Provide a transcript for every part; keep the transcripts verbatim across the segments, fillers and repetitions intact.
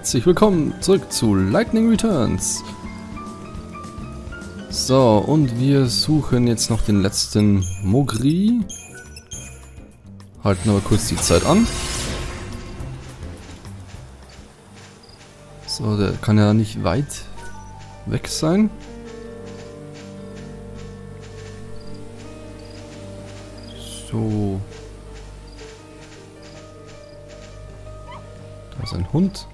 herzlich willkommen zurück zu Lightning Returns. So, und wir suchen jetzt noch den letzten Mogri. Halten aber kurz die Zeit an. So, der kann ja nicht weit weg sein. So. Da ist ein Hund.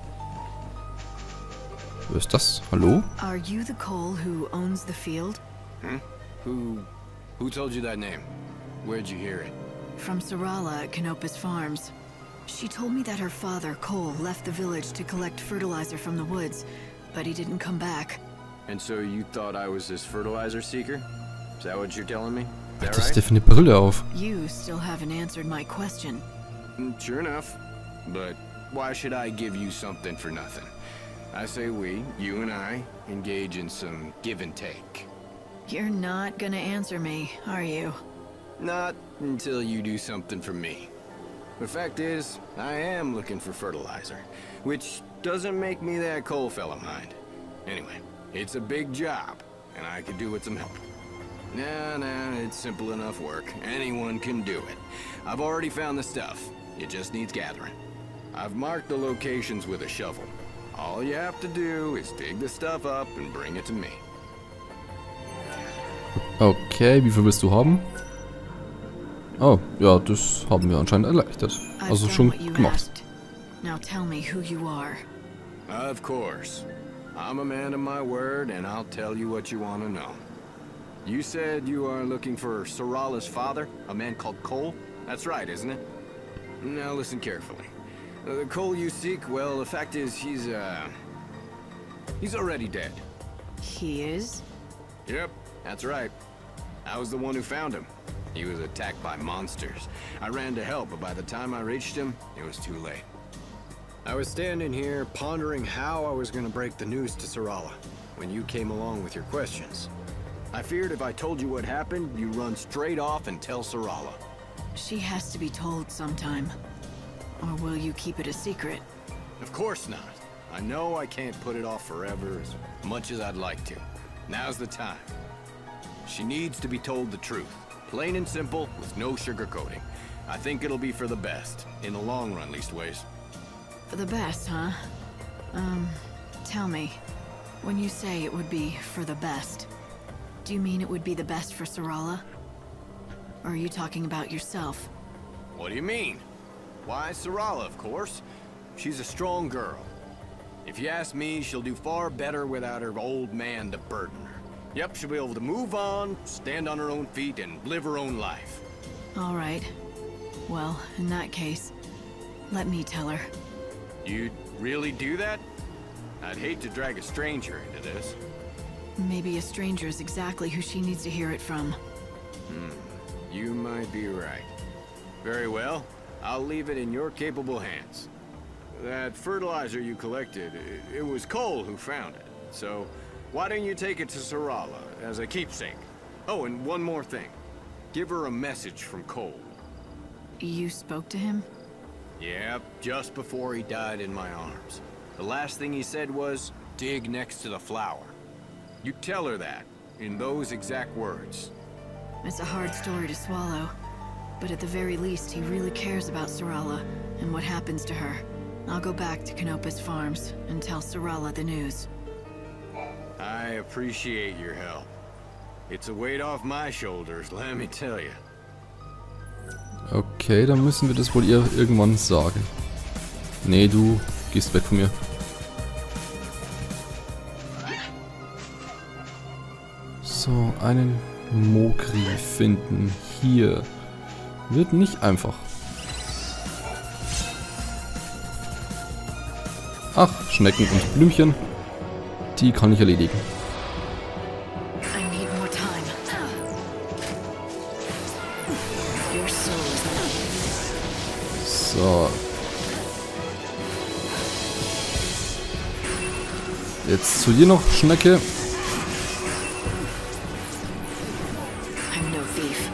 Wer ist das? Hallo? Are you the Cole who owns the field? Hmm? Who... who told you that name? Where'd you hear it? From Sarala at Canopus Farms. She told me that her father, Cole, left the village to collect fertilizer from the woods, but he didn't come back. And so you thought I was this fertilizer seeker? Is that what you're telling me? Is that Was ist right? der für eine Brille auf? You still haven't answered my question. Mm, Sure enough. But why should I give you something for nothing? I say we, you and I, engage in some give and take. You're not gonna answer me, are you? Not until you do something for me. The fact is, I am looking for fertilizer, which doesn't make me that Cole fella mind. Anyway, it's a big job, and I could do with some help. Nah, nah, it's simple enough work. Anyone can do it. I've already found the stuff. It just needs gathering. I've marked the locations with a shovel. All you have to do is dig the stuff up and bring it to me. Okay, wie viel willst du haben? Oh, ja, das haben wir anscheinend erleichtert. I've Also done schon what you gemacht. asked. Now tell me who you are. Of course. I'm a man of my word, and I'll tell you what you want to know. You said you are looking for Sarala's father, a man called Cole? That's right, isn't it? Now listen carefully. Uh, the Cole you seek, well, the fact is he's, uh... he's already dead. He is? Yep, that's right. I was the one who found him. He was attacked by monsters. I ran to help, but by the time I reached him, it was too late. I was standing here, pondering how I was gonna break the news to Sarala, when you came along with your questions. I feared if I told you what happened, you'd run straight off and tell Sarala. She has to be told sometime. Or will you keep it a secret? Of course not. I know I can't put it off forever as much as I'd like to. Now's the time. She needs to be told the truth. Plain and simple, with no sugarcoating. I think it'll be for the best. In the long run, leastways. For the best, huh? Um, tell me, when you say it would be for the best, do you mean it would be the best for Sarala? Or are you talking about yourself? What do you mean? Why, Sarala, of course. She's a strong girl. If you ask me, she'll do far better without her old man to burden her. Yep, she'll be able to move on, stand on her own feet, and live her own life. All right. Well, in that case, let me tell her. You'd really do that? I'd hate to drag a stranger into this. Maybe a stranger is exactly who she needs to hear it from. Hmm, you might be right. Very well, I'll leave it in your capable hands. That fertilizer you collected, it, it was Cole who found it. So, why don't you take it to Sarala as a keepsake? Oh, and one more thing. Give her a message from Cole. You spoke to him? Yep, just before he died in my arms. The last thing he said was, dig next to the flower. You tell her that, in those exact words. It's a hard story to swallow. But at the very least, he really cares about Sarala and what happens to her. I'll go back to Canopus Farms and tell Sarala the news. I appreciate your help. It's a weight off my shoulders, let me tell you. Okay, dann müssen wir das wohl ihr irgendwann sagen. Nee, du gehst weg von mir. So, einen Mogri finden. Hier. Wird nicht einfach. Ach, Schnecken und Blümchen. Die kann ich erledigen. I need more time. Your soul is So. Jetzt zu dir noch, Schnecke. I'm no thief.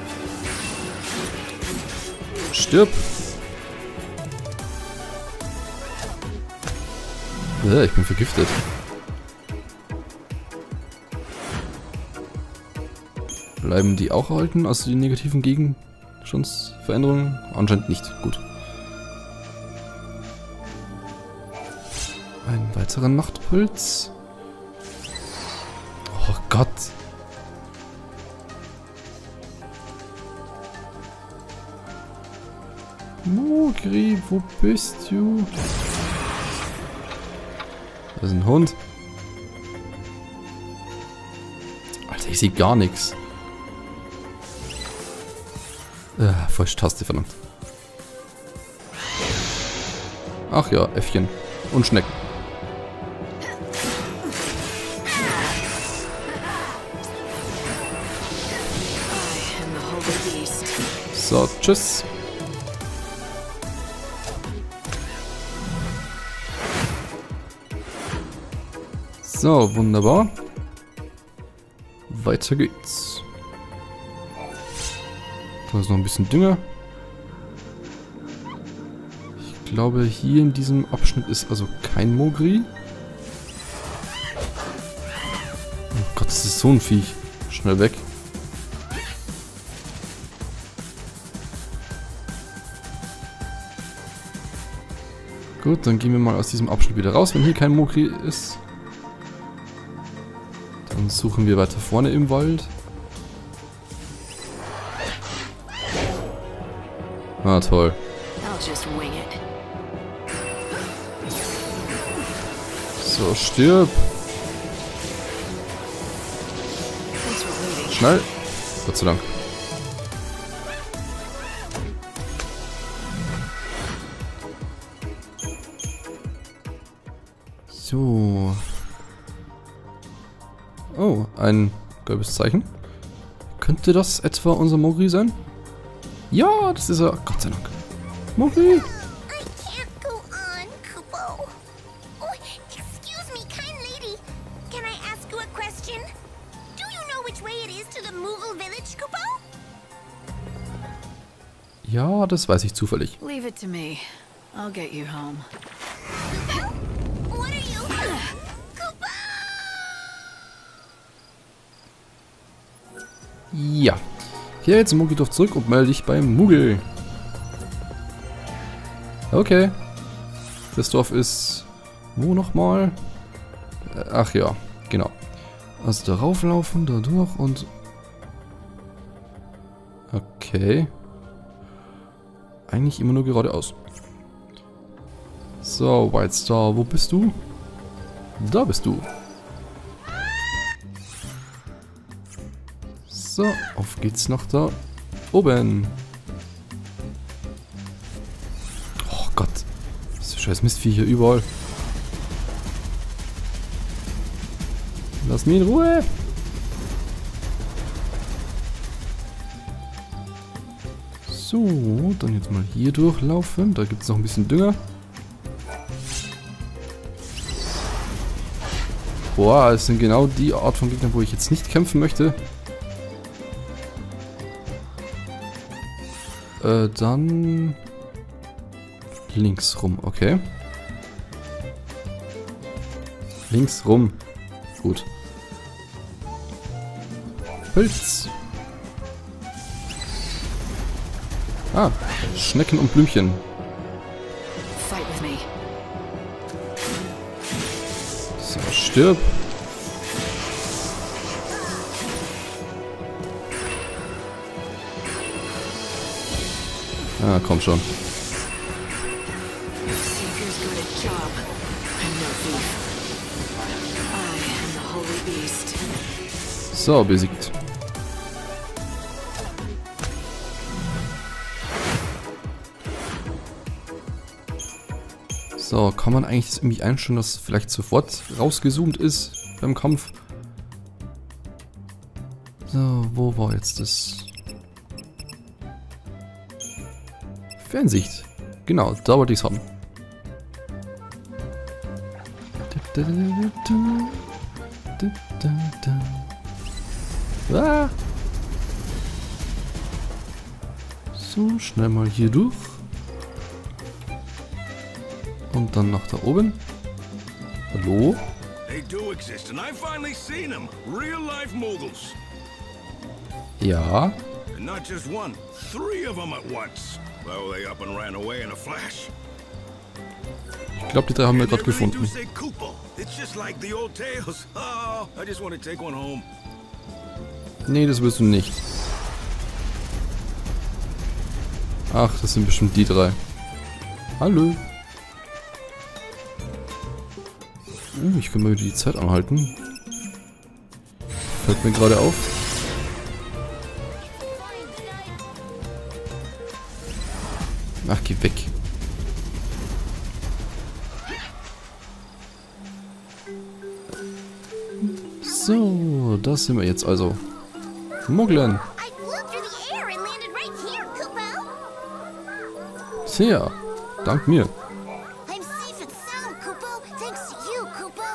Stirb. Äh, ich bin vergiftet. Bleiben die auch erhalten, also die negativen Gegenstandsveränderungen? Anscheinend nicht. Gut. Ein weiterer Nachtpilz. Oh Gott. Mogri, wo bist du? Das ist ein Hund. Alter, ich sehe gar nichts. Äh, falsche Taste, verdammt. Ach ja, Äffchen. Und Schnecken. So, tschüss. So, wunderbar. Weiter geht's. Da ist noch ein bisschen Dünger. Ich glaube, hier in diesem Abschnitt ist also kein Mogri. Oh Gott, das ist so ein Viech. Schnell weg. Gut, dann gehen wir mal aus diesem Abschnitt wieder raus, wenn hier kein Mogri ist. Dann suchen wir weiter vorne im Wald. Ah, toll. So, stirb. Schnell. Gott sei Dank. So. Oh, ein gelbes Zeichen. Könnte das etwa unser Mogri sein? Ja, das ist er. Gott sei Dank. Mogri. Ja, das weiß ich zufällig. Leave it to me. I'll get you home. What are you? Ja. Hier jetzt im Muggedorf zurück und melde dich beim Muggel. Okay. Das Dorf ist... Wo nochmal? Ach ja, genau. Also darauf laufen, da durch und... Okay. Eigentlich immer nur geradeaus. So, White Star, wo bist du? Da bist du. So, auf geht's nach da oben. Oh Gott. So scheiß Mistviecher überall. Lass mich in Ruhe. So, dann jetzt mal hier durchlaufen. Da gibt es noch ein bisschen Dünger. Boah, es sind genau die Art von Gegnern, wo ich jetzt nicht kämpfen möchte. Äh, dann... Links rum, okay. Links rum. Gut. Pilz. Ah, Schnecken und Blümchen. Fight with me. So, stirb. Ah, komm schon. Seeker's good at job. I'm no thief. I am the holy beast. So, besiegt. So, kann man eigentlich das irgendwie einstellen, dass es vielleicht sofort rausgezoomt ist beim Kampf? So, wo war jetzt das? Fernsicht. Genau, da wollte ich es haben. Ah. So, schnell mal hier durch. Und dann nach da oben. Hallo? They do exist, and I've finally seen them. Real-life Moogles. Ja. And not just one, three of them at once. Well, they up and ran away in a flash. Ich glaube, die drei haben wir And they gerade really do gefunden. say Koopa. It's just like the old tales. Oh, I just want to take one home. Nee, das wirst du nicht. Ach, das sind bestimmt die drei. Hallo. Hm, ich kann mal wieder die Zeit anhalten. Fällt mir gerade auf. Ach, geh weg. So, da sind wir jetzt also. Muggeln. I flew through the air and landed right here, Kupo. Sehr. Dank mir. I'm safe and sound, Kupo, thanks to you, Kupo.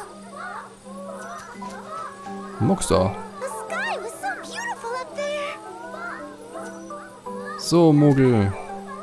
Mogstar. The sky was so beautiful up there. So, Muggel.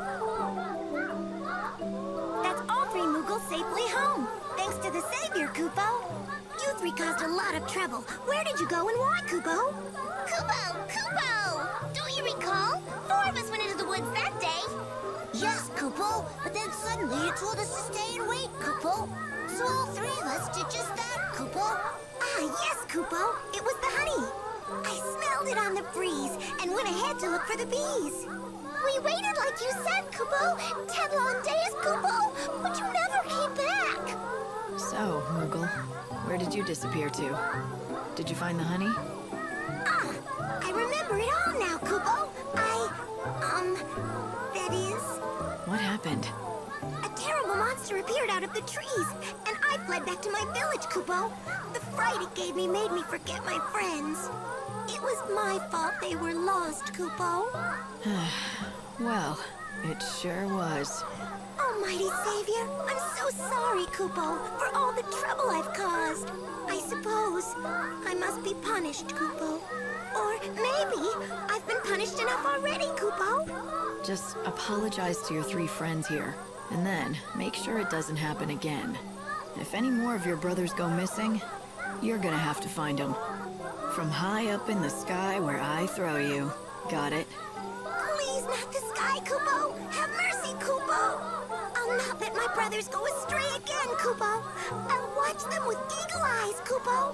That's all three Moogles safely home, thanks to the Savior, Kupo. You three caused a lot of trouble. Where did you go and why, Kupo? Kupo, Kupo! Don't you recall? Four of us went into the woods that day. Yes, Kupo, but then suddenly you told us to stay and wait, Kupo. So all three of us did just that, Kupo. Ah, yes, Kupo. It was the honey. I smelled it on the breeze and went ahead to look for the bees. We waited like you said, Kupo. Ten long days, Kupo, but you never came back. So, Moogle, where did you disappear to? Did you find the honey? Ah, I remember it all now, Kupo. I, um, that is, What happened? a terrible monster appeared out of the trees, and I fled back to my village, Kupo. The fright it gave me made me forget my friends. It was my fault they were lost, Kupo. Well, it sure was. Almighty Savior, I'm so sorry, Kupo, for all the trouble I've caused. I suppose I must be punished, Kupo. Or maybe I've been punished enough already, Kupo. Just apologize to your three friends here, and then make sure it doesn't happen again. If any more of your brothers go missing, you're gonna have to find them. From high up in the sky where I throw you. Got it? Please, not the sky, Kupo. Have mercy, Kupo. I'll not let my brothers go astray again, Kupo. I'll watch them with eagle eyes, Kupo.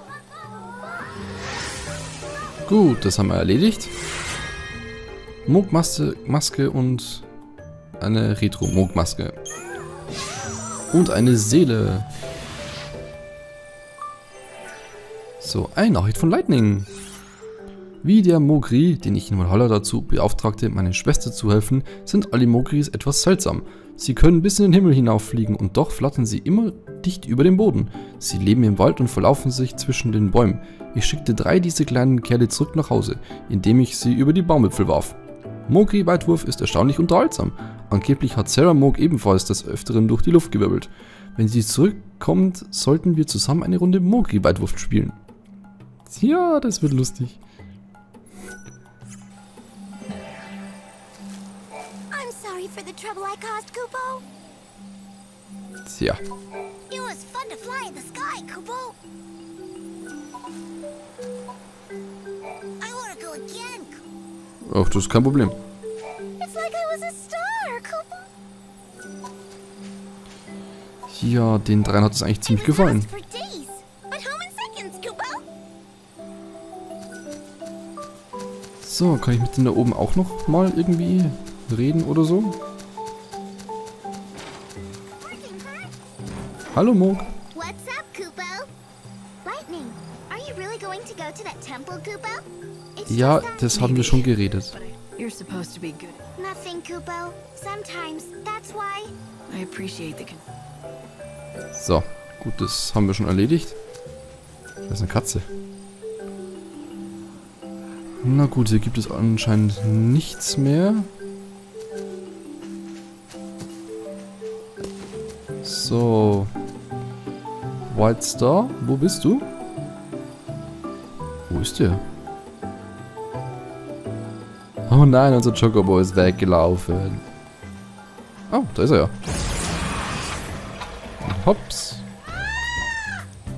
Gut, das haben wir erledigt. Moog-Maske Maske und eine Retro-Moog-Maske. Und eine Seele. So, eine Nachricht von Lightning. Wie der Mogri, den ich in Valhalla dazu beauftragte, meine Schwester zu helfen, sind alle Mogris etwas seltsam. Sie können bis in den Himmel hinauffliegen und doch flattern sie immer dicht über dem Boden. Sie leben im Wald und verlaufen sich zwischen den Bäumen. Ich schickte drei dieser kleinen Kerle zurück nach Hause, indem ich sie über die Baumwipfel warf. Mogri-Weitwurf ist erstaunlich unterhaltsam. Angeblich hat Sarah Moog ebenfalls des Öfteren durch die Luft gewirbelt. Wenn sie zurückkommt, sollten wir zusammen eine Runde Mogri-Weitwurf spielen. Ja, das wird lustig. I'm sorry for the trouble I caused, Kupo. Tja. It was fun to fly in the sky, Kupo. I want to go again. Ach, das ist kein Problem. It's like I was a star, Kupo. Ja, den dreien hat es eigentlich ziemlich I was gefallen. lost for days, but home in seconds, Kupo. So, kann ich mit denen da oben auch noch mal irgendwie reden oder so? Working, huh? Hallo Moog. What's up, Kupo? Lightning, are you really going to go to that temple, Kupo? It's Ja, just that- das haben wir schon geredet. You're supposed to be good. Nothing, Kupo. Sometimes, that's why. I appreciate the con- So, gut, das haben wir schon erledigt. Das ist eine Katze. Na gut, hier gibt es anscheinend nichts mehr. So. White Star, wo bist du? Wo ist der? Oh nein, unser Chocobo ist weggelaufen. Oh, da ist er ja. Hops.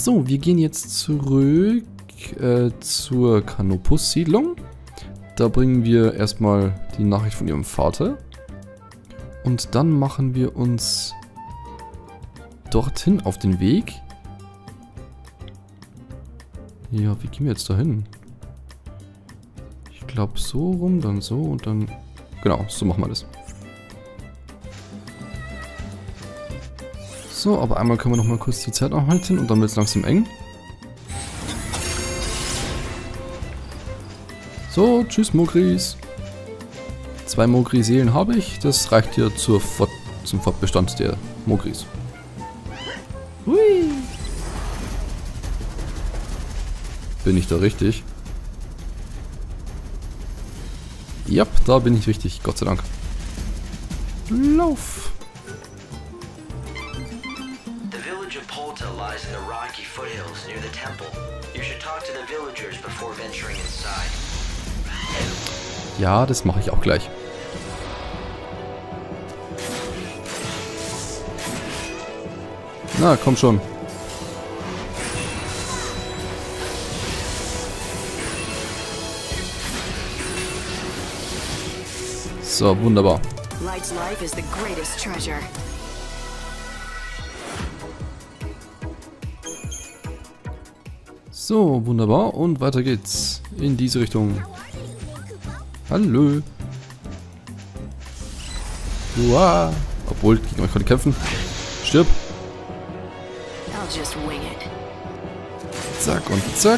So, wir gehen jetzt zurück äh, zur Canopus-Siedlung. Da bringen wir erstmal die Nachricht von ihrem Vater. Und dann machen wir uns dorthin auf den Weg. Ja, wie gehen wir jetzt dahin? Ich glaube so rum, dann so und dann... Genau, so machen wir das. So, aber einmal können wir noch mal kurz die Zeit anhalten und dann wird es langsam eng. So, tschüss Mogris. Zwei Mogri-Seelen habe ich. Das reicht hier zur Fort zum Fortbestand der Mogris. Hui. Bin ich da richtig? Ja, da bin ich richtig. Gott sei Dank. Lauf! The village of Polta lies in the rocky foothills near the temple. You should talk to the villagers before venturing inside. Ja, das mache ich auch gleich. Na, komm schon. So, wunderbar. Light's life is the greatest treasure. So, wunderbar. Und weiter geht's. In diese Richtung. Hallo. Uah. Obwohl, gegen euch konnte ich kämpfen. Stirb. I'll just wing it. Zack und zack.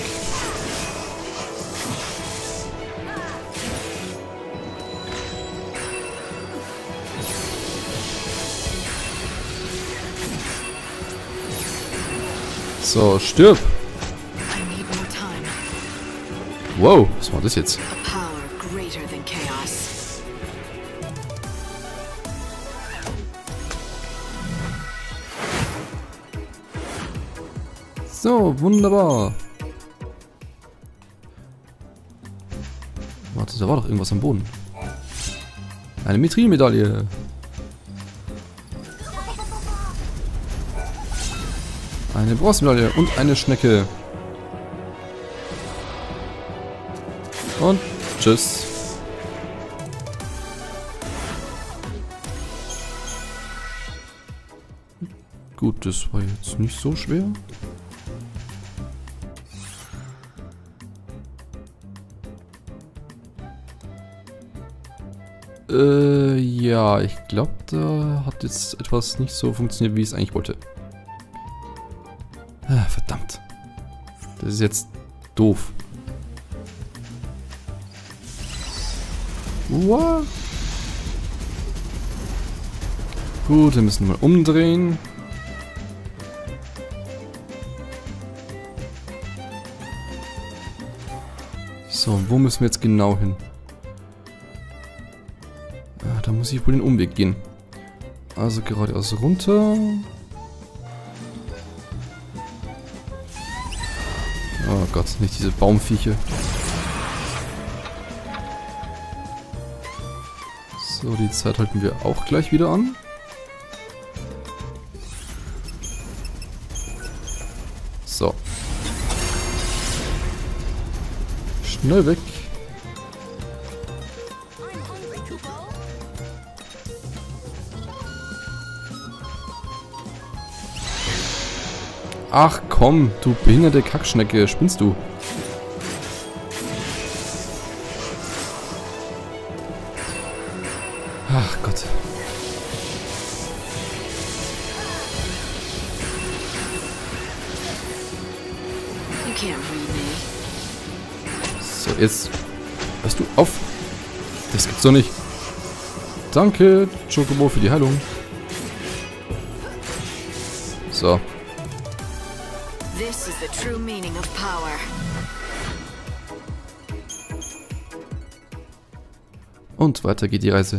So, stirb. I need more time. Wow, was war das jetzt? A power greater than chaos. So, wunderbar. Warte, da war doch irgendwas am Boden. Eine Mithril-Medaille. Eine Bronzemedaille und eine Schnecke. Und tschüss. Gut, das war jetzt nicht so schwer. Äh, ja, ich glaube, da hat jetzt etwas nicht so funktioniert, wie ich es eigentlich wollte. Ah, verdammt. Das ist jetzt doof. What? Gut, wir müssen mal umdrehen. So, wo müssen wir jetzt genau hin? Ah, da muss ich wohl den Umweg gehen. Also geradeaus runter. Oh Gott, nicht diese Baumviecher. So, die Zeit halten wir auch gleich wieder an. So. Schnell weg. Ach komm, du behinderte Kackschnecke, spinnst du? Ach Gott. You can't read me. So, jetzt hörst du auf. Das gibt's doch nicht. Danke, Chocobo, für die Heilung. So. This is the true meaning of power. Und weiter geht die Reise.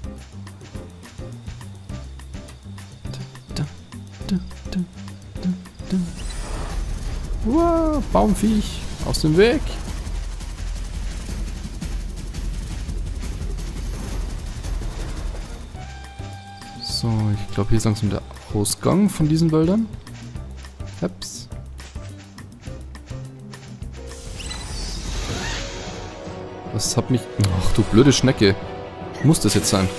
Da, da, da, da, da. Wow, Baumviech, aus dem Weg. So, ich glaube, hier ist langsam der Ausgang von diesen Wäldern. Heps. Das hat mich... Ach, du blöde Schnecke. Muss das jetzt sein?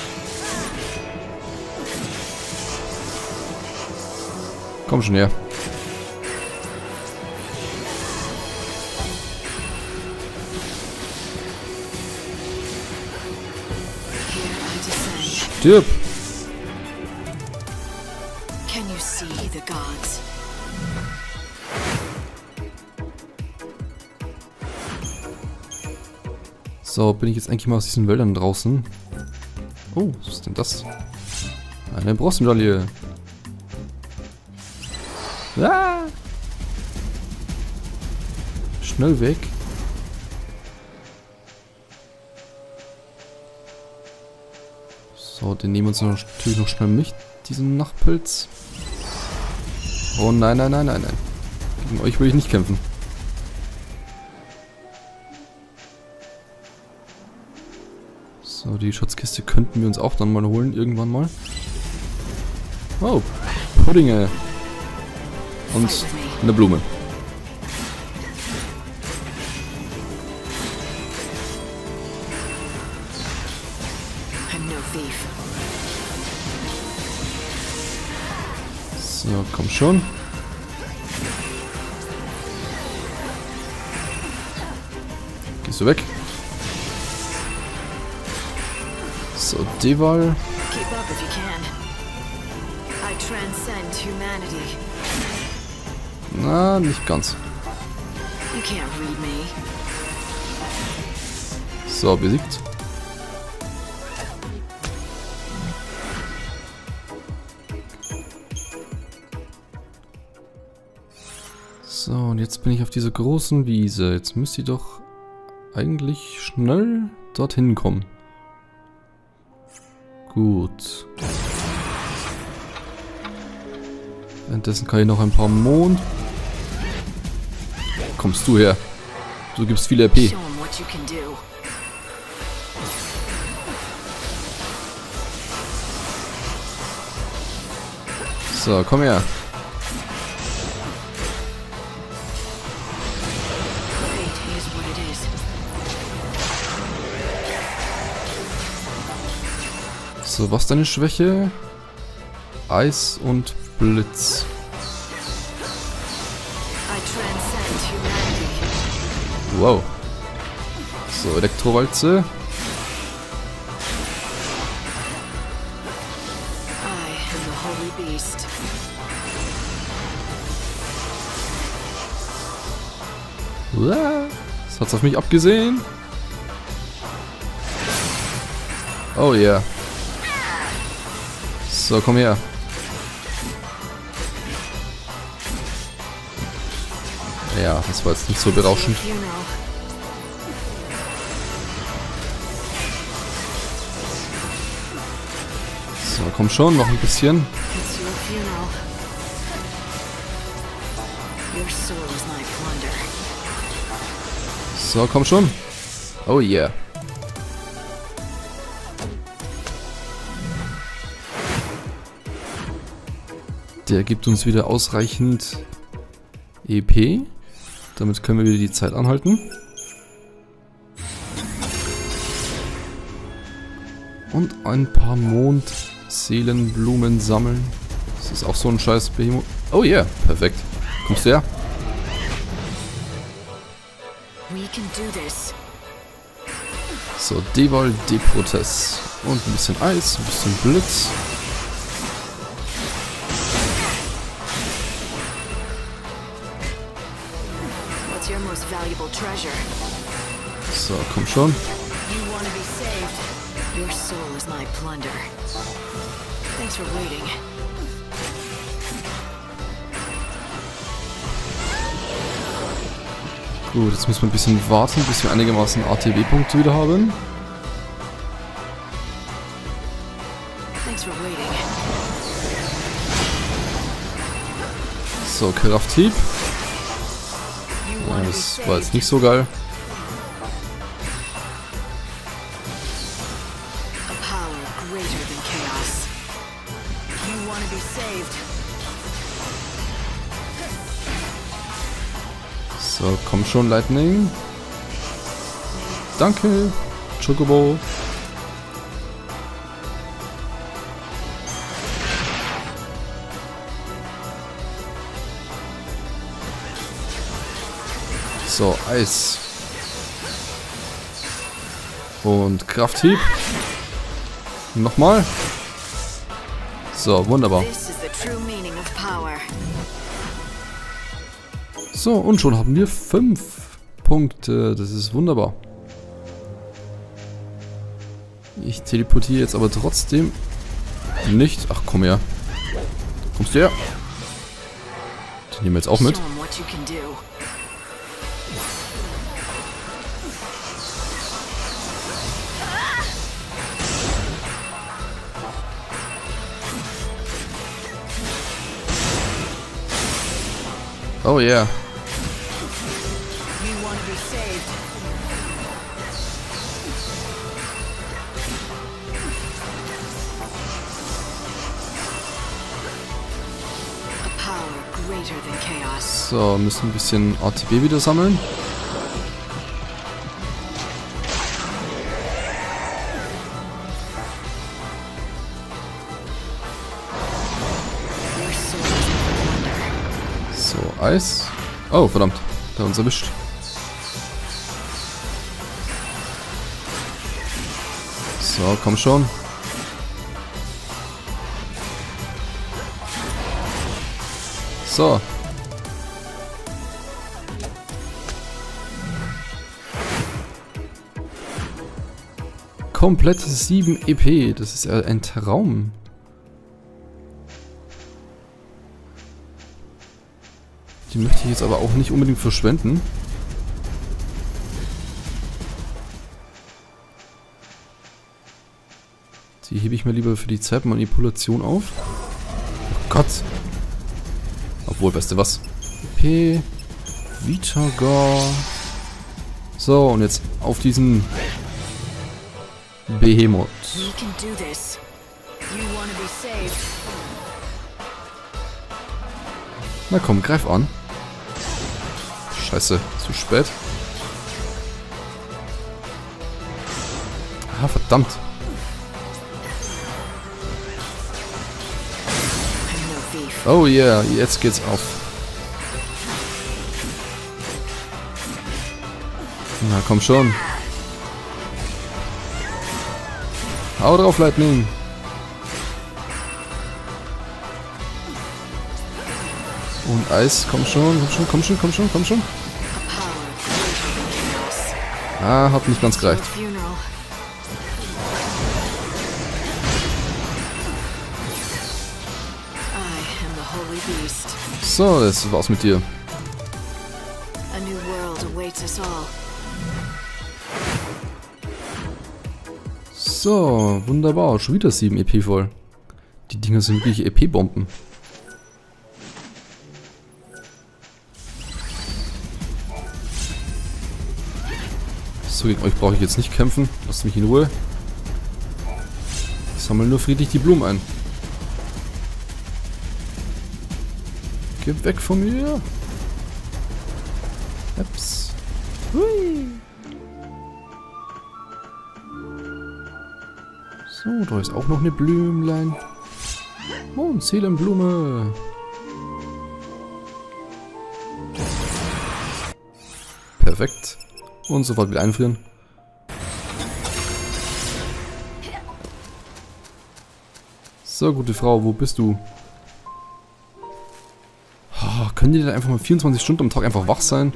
Komm schon her. Stirb! Can you see the gods? So, bin ich jetzt eigentlich mal aus diesen Wäldern draußen? Oh, was ist denn das? Eine Bronzemedaille. Ah! Schnell weg. So, den nehmen wir uns noch, natürlich noch schnell mit, diesen Nachtpilz. Oh nein, nein, nein, nein, nein. Gegen euch will ich nicht kämpfen. So, die Schatzkiste könnten wir uns auch dann mal holen, irgendwann mal. Oh, Puddinge. Und eine Blume. So, komm schon. Gehst du weg? So, Deval. Keep up if you can. I transcend humanity. Na, nicht ganz. You can't read me. So, besiegt. So, und jetzt bin ich auf dieser großen Wiese. Jetzt müsste ich doch eigentlich schnell dorthin kommen. Gut. Währenddessen kann ich noch ein paar Mond... Kommst du her? Du gibst viel R P. Show 'em what you can do. So, komm her. Fate is what it is. So, was ist deine Schwäche? Eis und Blitz. I transcend humanity. Wow. So, Elektrowalze. I am the holy beast. Uah. Das hat's auf mich abgesehen. Oh yeah. So, komm her. Ja, das war jetzt nicht so berauschend. You know. So, komm schon, noch ein bisschen. It's your funeral. Your soul is my plunder. So, komm schon. Oh yeah. Der gibt uns wieder ausreichend E P. Damit können wir wieder die Zeit anhalten. Und ein paar Mondseelenblumen sammeln. Das ist auch so ein scheiß Behemoth. Oh yeah, perfekt. Kommst du her? We can do this. So, Deval Deprotes. Und ein bisschen Eis, ein bisschen Blitz. What's your most valuable treasure? So, komm schon. You want to be saved. Your soul is my plunder. Thanks for waiting. Gut, jetzt müssen wir ein bisschen warten, bis wir einigermaßen A T B-Punkte wieder haben. Thanks for waiting. So, Krafthieb. You Ja, want to be das war jetzt saved. nicht so geil. A power greater than chaos. You want to be saved. So, komm schon, Lightning. Danke, Chocobo. So, Eis. Und Krafthieb. Nochmal. So, wunderbar. So, und schon haben wir fünf Punkte. Das ist wunderbar. Ich teleportiere jetzt aber trotzdem nicht. Ach, komm her. Kommst du her? Den nehmen wir jetzt auch mit. Oh yeah. So, müssen ein bisschen A T B wieder sammeln. So, Eis. Oh, verdammt. Der hat uns erwischt. So, komm schon. So. Komplett sieben E P. Das ist ja ein Traum. Die möchte ich jetzt aber auch nicht unbedingt verschwenden. Die hebe ich mir lieber für die Zeitmanipulation auf. Oh Gott. Obwohl, weißt du was? P. Vitagar. So, und jetzt auf diesen Behemoth. Na komm, greif an. Scheiße, zu spät. Ah, verdammt. Oh yeah, jetzt geht's auf. Na komm schon. Hau drauf, Lightning. Und Eis, komm schon, komm schon, komm schon, komm schon, komm schon. Ah, hat nicht ganz gereicht. So, das war's mit dir. So, wunderbar. Schon wieder sieben E P voll. Die Dinger sind wirklich E P-Bomben. So, gegen euch brauche ich jetzt nicht kämpfen. Lasst mich in Ruhe. Ich sammle nur friedlich die Blumen ein. Geh weg von mir. Ups. Hui. So, da ist auch noch eine Blümlein. Oh, eine Seelenblume. Perfekt. Und sofort wieder einfrieren. So, gute Frau, wo bist du? Oh, können die denn einfach mal vierundzwanzig Stunden am Tag einfach wach sein?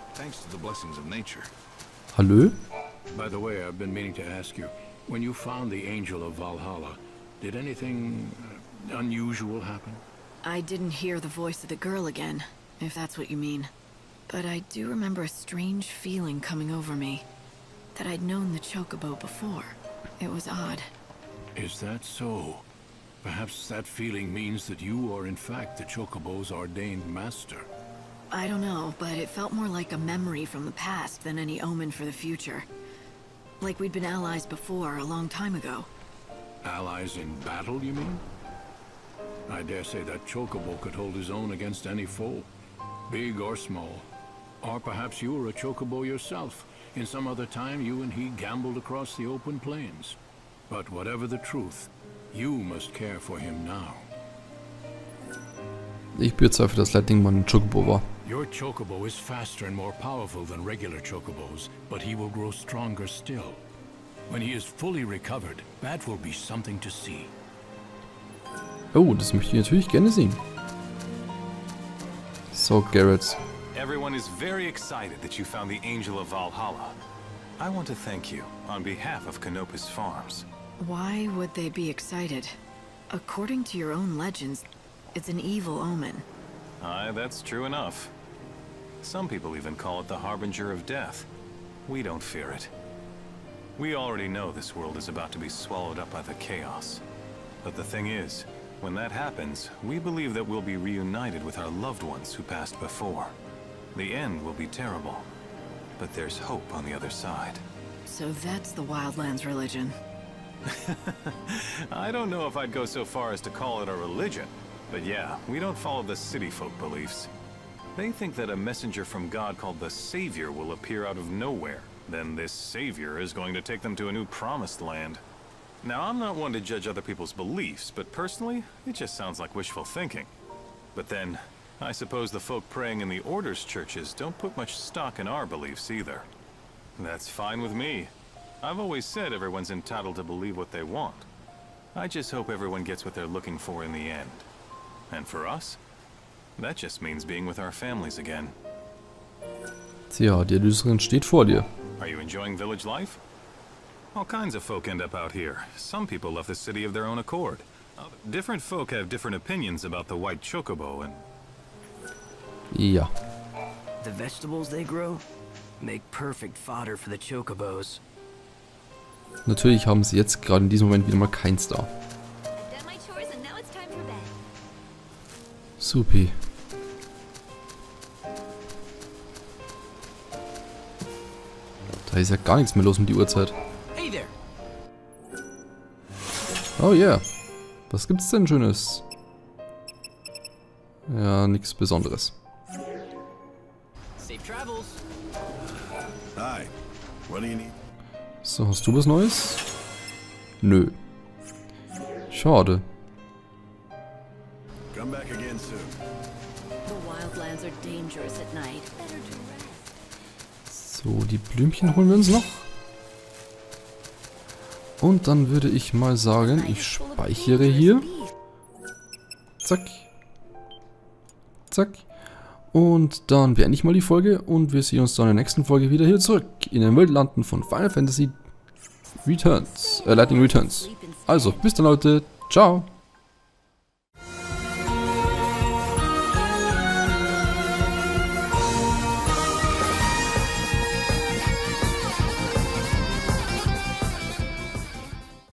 Hallo? By the way, I've been meaning to ask you. When you found the Angel of Valhalla, did anything uh, unusual happen? I didn't hear the voice of the girl again, if that's what you mean. But I do remember a strange feeling coming over me. That I'd known the Chocobo before. It was odd. Is that so? Perhaps that feeling means that you are in fact the Chocobo's ordained master. I don't know, but it felt more like a memory from the past than any omen for the future. Like we'd been allies before, a long time ago. Allies in battle, you mean? I dare say that Chocobo could hold his own against any foe, big or small. Or perhaps you were a Chocobo yourself, In some other time, you and he gambled across the open plains. But whatever the truth, you must care for him now. Ich bezweifle, dass Lightning mal ein Chocobo war. Your Chocobo is faster and more powerful than regular Chocobos, but he will grow stronger still. When he is fully recovered, that will be something to see. Oh, das möchte ich natürlich gerne sehen. So, Garrett. Everyone is very excited that you found the Angel of Valhalla. I want to thank you on behalf of Canopus Farms. Why would they be excited? According to your own legends, it's an evil omen. Aye, that's true enough. Some people even call it the Harbinger of Death. We don't fear it. We already know this world is about to be swallowed up by the chaos. But the thing is, when that happens, we believe that we'll be reunited with our loved ones who passed before. The end will be terrible, but there's hope on the other side. So that's the Wildlands religion. I don't know if I'd go so far as to call it a religion, but yeah, we don't follow the city folk beliefs. They think that a messenger from God called the Savior will appear out of nowhere. Then this Savior is going to take them to a new promised land. Now, I'm not one to judge other people's beliefs, but personally, it just sounds like wishful thinking. But then, I suppose the folk praying in the Order's churches don't put much stock in our beliefs either. That's fine with me. I've always said everyone's entitled to believe what they want. I just hope everyone gets what they're looking for in the end. And for us, that just means being with our families again. Tja, die Erlöserin steht vor dir. Are you enjoying village life? All kinds of folk end up out here. Some people left the city of their own accord. Different folk have different opinions about the white chocobo and... Ja. The vegetables they grow make perfect fodder for the chocobos. Natürlich haben sie jetzt gerade in diesem Moment wieder mal keins da. Supi. Da ist ja gar nichts mehr los um die Uhrzeit. Oh yeah. Was gibt's denn Schönes? Ja, nichts Besonderes. Hi. What do you need? So, hast du was Neues? Nö. Schade. Come back again soon. The Wildlands are dangerous at night. Better to rest. So, die Blümchen holen wir uns noch. Und dann würde ich mal sagen, ich speichere hier. Zack. Zack. Und dann beende ich mal die Folge und wir sehen uns dann in der nächsten Folge wieder hier zurück in den Wildlanden von Final Fantasy Returns, äh, Lightning Returns. Also, bis dann Leute. Ciao.